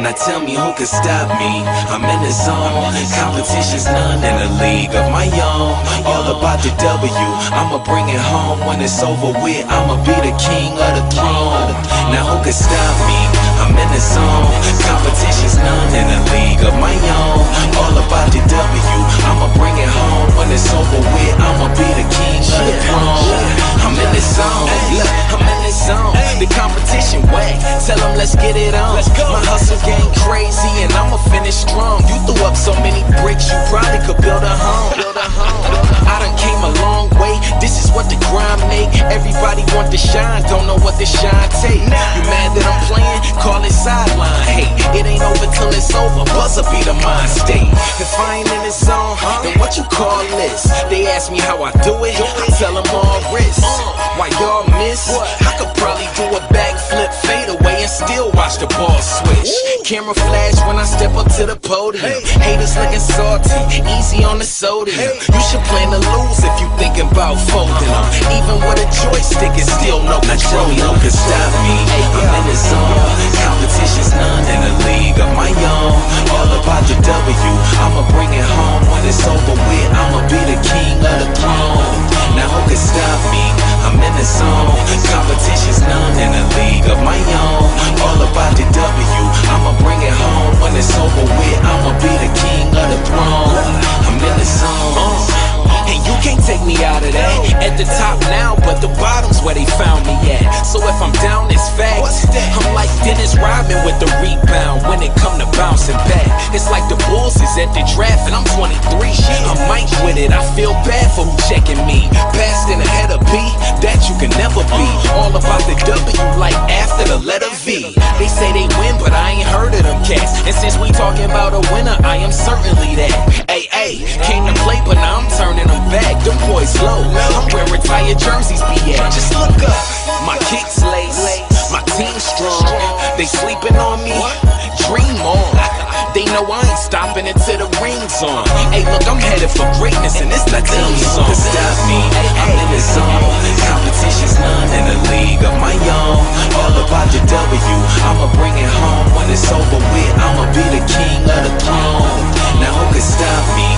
Now tell me who can stop me. I'm in the zone. Competition's none in a league of my own. All about the W, I'ma bring it home. When it's over with, I'ma be the king of the throne. Now who can stop me? I'm in the zone. Competition's none in a league of my own. All about the W, I'ma bring it home. When it's over with, I'ma be the king of the throne. I'm in the zone. Look, I'm in the zone. The competition whack. Tell them let's get it on. My hustle game crazy and I'ma finish strong. You threw up so many bricks, you probably could build a home. I done came a long way. This is what the grind make. Everybody want to shine, don't know what the shine take. You mad that I'm playing? Call it sideline. Hey, it ain't over till it's over. Buzzer be the mind state. If I ain't in the zone, then what you call this? They ask me how I do it. I tell them all wrist. Why y'all miss? I could probably do a backflip, fade away, and still watch the ball switch. Camera flash when I step up to the podium. Haters looking salty, easy on the sodium. You should plan to lose if you thinking about folding them. Even with a joystick, it's still no control. Now who can stop me? I'm in the zone. Competition's none in a league of my own. All about the W, I'ma bring it home. When it's over with, I'ma be the king of the throne. Now who can stop me? I'm in the zone. Competition's none in a league of my own. All about the W, I'ma bring it home. When it's over with, I'ma be the king of the throne. I'm in the zone. And you can't take me out of that. At the top now, but the bottom's where they found me at. So if I'm down, it's facts. I'm like Dennis Rodman with the rebound when it come to bouncing back. It's like the Bulls is at the draft and I'm 23. I'm Mike with it, I feel bad for who checking me. Passed in ahead of B, that you can never be. All about the W like after the letter V. They say they win, but I ain't heard of them cats. And since we talking about a winner, I am certainly that. Hey, came to play, but now I'm turning them back. Them boys low, I'm where retired jerseys be at. Just look up, my kicks lace, my team strong. They sleeping on me, dream on. They know I ain't stopping until the ring's on. Hey, look, I'm headed for greatness, and it's the theme song. To stop me, I'm in the zone. Competition's none in a league of my own. All about the W, I'ma bring it home. When it's over with, I'ma be the king of the throne. Now who can stop me?